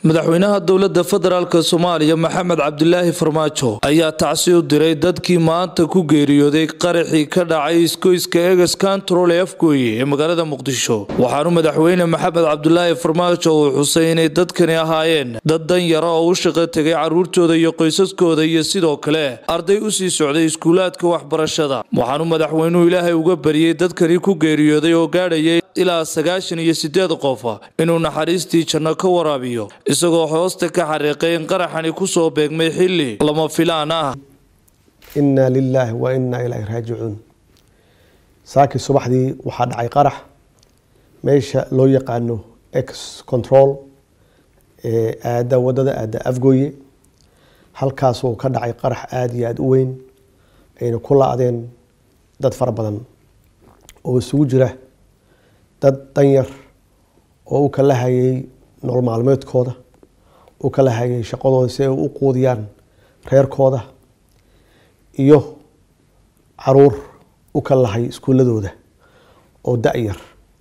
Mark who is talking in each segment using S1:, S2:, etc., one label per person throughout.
S1: madaxweynaha dowladda federaalka Soomaaliya Maxamed Cabdulaahi Farmaajo ayaa tacsi u diray dadkii maanta ku geeriyooday qaraxii ka dhacay iskoyska Egas Control Afgooye ee magaalada Muqdisho. Waxaanu madaxweyne Maxamed Cabdulaahi Farmaajo uu xusay inay dadkani ahaayeen dad dan yar oo u shaqo tagay caruurtooda iyo qoysaskooda iyo sidoo kale arday u sii socday iskuulaadka waxbarashada. Waxaanu madaxweynuhu Ilaahay uga bariyay dadkani ku geeriyooday oo gaadhayay ilaa 98 qof inuu naxariistii janno ka waraabiyo isagoo hoosta ka xariiqay in qaraxani ku soo beegmay xilli lama filaan ah.
S2: inna lillahi wa inna ilayhi raaji'uun. saaki subaxdii waxa dhacay qarax meesha loo yaqaano Egas Control aada wadada aada Afgooye. halkaas oo ka dhacay qarax aad iyo aad u weyn ayna ku laadeen dad fara badan oo isugu jira dad danyar oo kala hayay nolol maalmeedkooda oo kala hayay shaqadooda si ay u quudiyaan reerkooda iyo caruur u kala hay iskuuladooda oo da'yar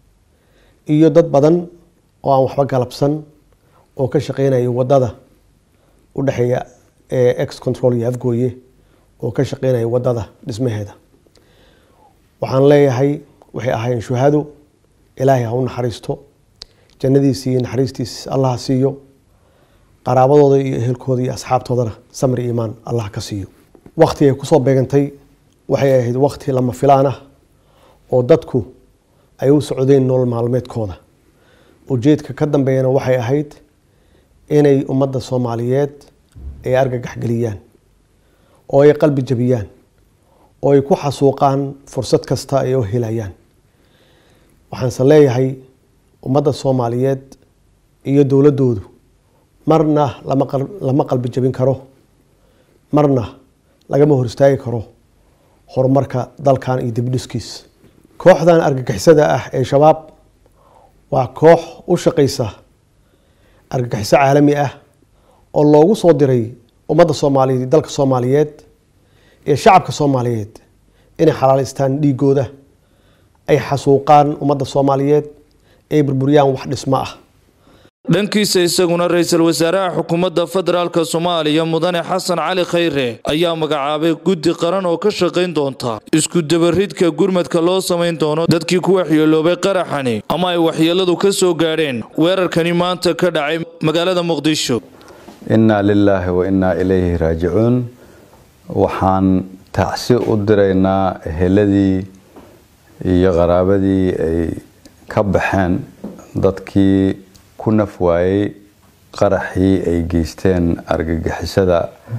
S2: iyo dad badan oo aan waxba galabsan oo ka shaqeynaya wadada u dhaxeeya Egas Control iyo Afgooye oo ka shaqeynaya wadada dhismaheeda. waxaan leeyahay waxay ahaayeen shuhado. ilaahay ha u naxariisto jannadiisa iyo naxariistiisa Allah siiyo qaraabadooda iyo ehelkooda iyo asxaabtoodana samir iimaan Allah ka siiyo. waqti ay ku soo beegantay waxay ahayd waqti lama filaan ah oo dadku ay u socdeen nolol maalmeedkooda. ujeedka ka dambeeyana waxay ahayd inay ummadda Soomaaliyeed ay argagax galiyaan oo ay qalbi jabiyaan oo ay ku xasuuqaan fursad kasta ay u helayaan. waxaan leeyahay ummadda Soomaaliyeed iyo dawladoodu marna lama qalbi jabin karo, marna lagama hor istaagi karo horumarka dalkan iyo dibdhiskiisa. kooxdan argagixisada ah ee shabaab waa koox u shaqeysa argagixiso caalami ah oo loogu soo diray ummadda Soomaaliyeed dalka Soomaaliyeed ee shacabka Soomaaliyeed inay xalaaleystaan dhiigooda ay xasuuqaan ummadda Soomaaliyeed ay burburiyaan wax dhismo ah.
S1: dhankiisa isaguna ra'iisul wasaaraha xukuumadda federaalka Soomaaliya Mudane Xasan Cali Khayre ayaa magacaabay guddi qaran oo ka shaqeyn doonta isku dabaridka gurmadka loo sameyn doono dadkii ku waxyeeloobay qaraxani ama ay waxyeeladu ka soo gaareen weerarkani maanta ka dhacay magaalada Muqdisho.
S3: inna lillahi wa inna ilayhi raaji'uun. waxaan tacsi u diraynaa eheladii iyo qaraabadii ay ka baxeen dadkii ku naf waayay qaraxii ay geysteen argagixisada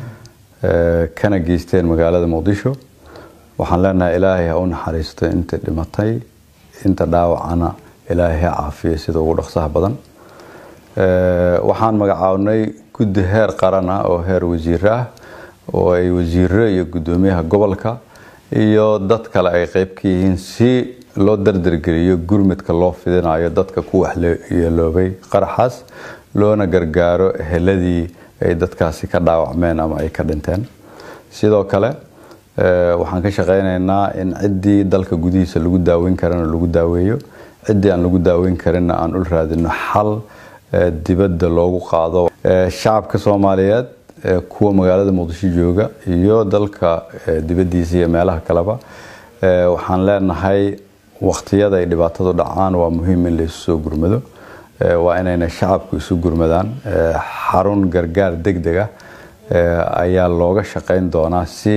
S3: kana geysteen magaalada Muqdisho. waxaan leenahay Ilaahay ha u naxariisto inta dhimatay, inta dhaawacana Ilaahay ha caafiyo sida ugu dhaqsaha badan. waxaan magacaabnay guddi heer qaran ah oo heer wasiir ah oo ay wasiirro iyo gudoomiyaha gobolka iyo dad kale ay qayb ka yihiin si loo dardargeliyo gurmadka loo fidinayo dadka ku waxyeeloobay qaraxaas loona gargaaro eheladii ay dadkaasi ka dhaawacmeen ama ay ka dhinteen. sidoo kale waxaan ka shaqeynaynaa in ciddii dalka gudihiisa lagu daaweyn karana lagu daaweeyo, ciddii aan lagu daaweyn karinna aan u raadino xal dibadda loogu qaado. shacabka Soomaaliyeed kuwa magaalada Muqdisho jooga iyo dalka dibadiisa iyo meelaha kaleba waxaan leenahay waqtiyada ay dhibaatadu dhacaan waa muhiim in la isu soo gurmado. waa inayna shacabku isu gurmadaan. xarun gargaar degdeg ah ayaa looga shaqeyn doonaa si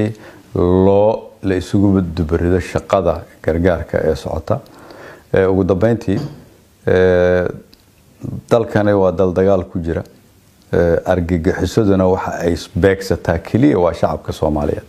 S3: la isugu dubarido shaqada gargaarka ee socota. ugu dambeyntii dalkani waa dal dagaal ku jira. argagixisaduna waxa ay beegsataa kaliya waa shacabka Soomaaliyeed.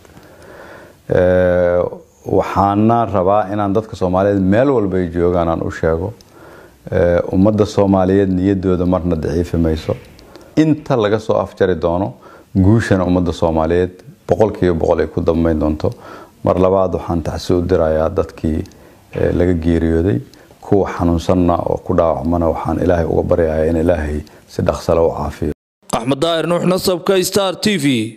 S3: waxaana rabaa inaan dadka Soomaaliyeed meel walba ay joogaan aan u sheego ummadda Soomaaliyeed niyadooda marna daciifi mayso. inta laga soo afjari doono guushana ummadda Soomaaliyeed 100% ay ku dambeyn doonto. mar labaad waxaan tacsi u dirayaa dadkii laga geeriyooday, kuwa xanuunsanna oo ku dhaawacmana waxaan Ilaahay uga baryayaa in Ilaahay si dhaqso leh u caafiyo.
S1: Axmed Daahir Nuux, Nasabka Star TV.